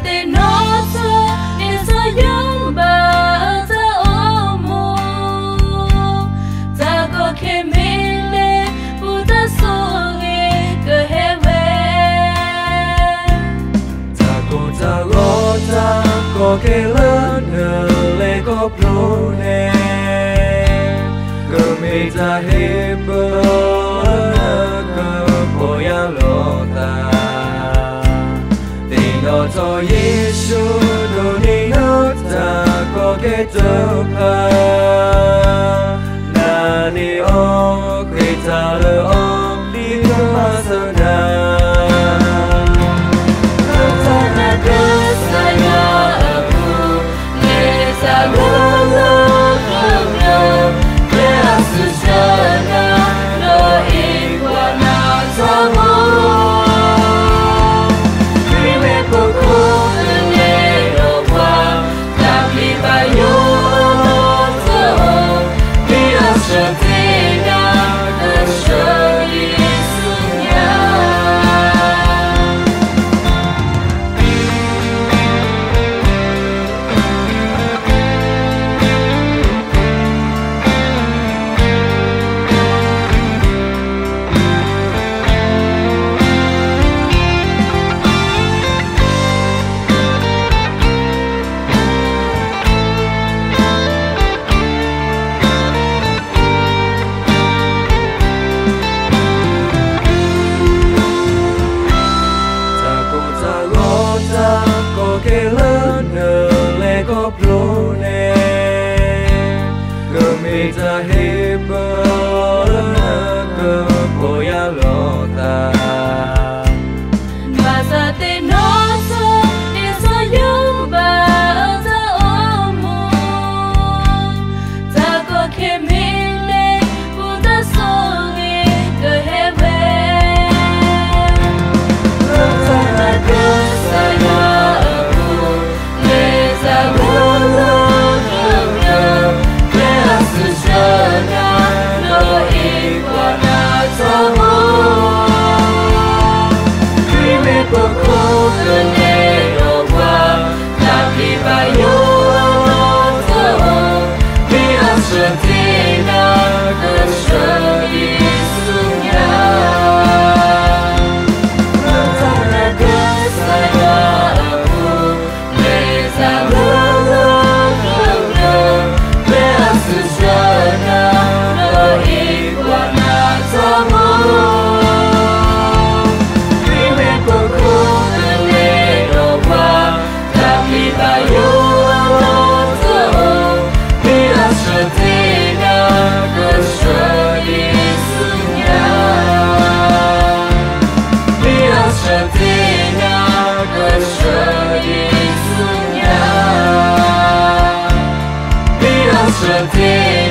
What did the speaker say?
Ke lana le ko plone Gemita hebo ke poya lota Tino to Yesu doni nota ko ke topa Nani o kita le o di kemasana Ke lana le ko plone Gemita hebo ke poya lota Masa te noso eso yumba ta omo Ta ko ke mile puta songe ke hebe Rata ke saya Setia